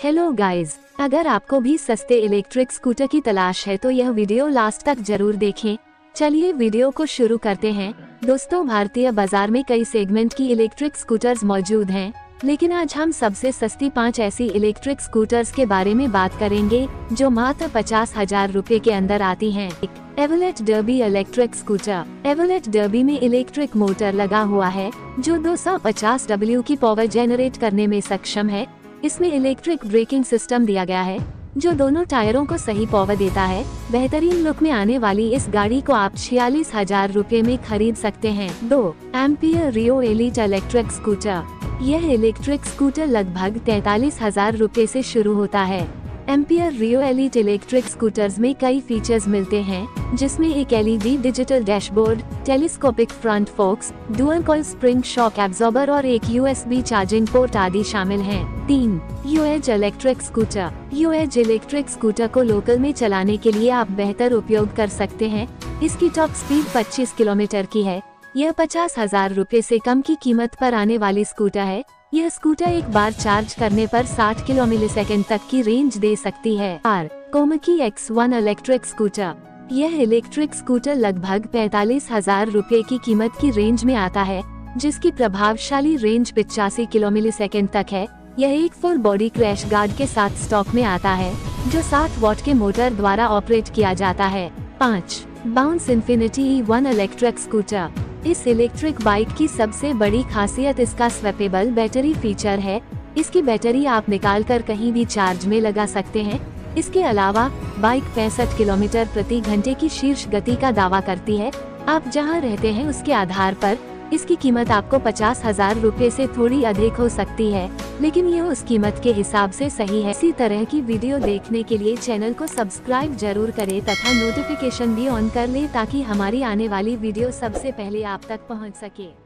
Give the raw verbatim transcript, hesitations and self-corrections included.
Hello guys, अगर आपको भी सस्ते इलेक्ट्रिक स्कूटर की तलाश है तो यह वीडियो लास्ट तक जरूर देखें। चलिए वीडियो को शुरू करते हैं। दोस्तों, भारतीय बाजार में कई सेगमेंट की इलेक्ट्रिक स्कूटर्स मौजूद हैं, लेकिन आज हम सबसे सस्ती पाँच ऐसी इलेक्ट्रिक स्कूटर्स के बारे में बात करेंगे जो मात्र पचास हजार रूपए के अंदर आती हैं। Evolet Derby electric scooter. Evolet Derby में इलेक्ट्रिक मोटर लगा हुआ है जो दो सौ पचास डब्ल्यू की पावर जेनरेट करने में सक्षम है। इसमें इलेक्ट्रिक ब्रेकिंग सिस्टम दिया गया है जो दोनों टायरों को सही पावर देता है। बेहतरीन लुक में आने वाली इस गाड़ी को आप छियालीस हजार रूपए में खरीद सकते हैं। दो Ampere Reo elite electric scooter. यह इलेक्ट्रिक स्कूटर लगभग तैतालीस हजार रूपए से शुरू होता है। Ampere Reo elite electric scooters में कई फीचर्स मिलते हैं, जिसमें एक LED digital dashboard, telescopic front forks, dual coil spring shock absorber और एक यूएसबी चार्जिंग पोर्ट आदि शामिल हैं। तीन यूएज इलेक्ट्रिक स्कूटर। यूएज इलेक्ट्रिक स्कूटर को लोकल में चलाने के लिए आप बेहतर उपयोग कर सकते हैं। इसकी टॉप स्पीड पच्चीस किलोमीटर की है। यह पचास हजार रूपए से कम की कीमत पर आने वाली स्कूटर है। यह स्कूटर एक बार चार्ज करने पर साठ किलो मिली सेकेंड तक की रेंज दे सकती है। आर Komaki X one electric scooter. यह इलेक्ट्रिक स्कूटर लगभग पैंतालीस हजार रूपए की कीमत की रेंज में आता है, जिसकी प्रभावशाली रेंज पिचासी किलो मिली सेकेंड तक है। यह एक फुल बॉडी क्रैश गार्ड के साथ स्टॉक में आता है, जो साठ वॉट के मोटर द्वारा ऑपरेट किया जाता है। पाँच Bounce Infinity E one electric scooter. इस इलेक्ट्रिक बाइक की सबसे बड़ी खासियत इसका स्वैपेबल बैटरी फीचर है। इसकी बैटरी आप निकालकर कहीं भी चार्ज में लगा सकते हैं। इसके अलावा बाइक पैंसठ किलोमीटर प्रति घंटे की शीर्ष गति का दावा करती है। आप जहां रहते हैं उसके आधार पर इसकी कीमत आपको पचास हजार रूपए से थोड़ी अधिक हो सकती है, लेकिन यह उस कीमत के हिसाब से सही है। इसी तरह की वीडियो देखने के लिए चैनल को सब्सक्राइब जरूर करें तथा नोटिफिकेशन भी ऑन कर लें ताकि हमारी आने वाली वीडियो सबसे पहले आप तक पहुंच सके।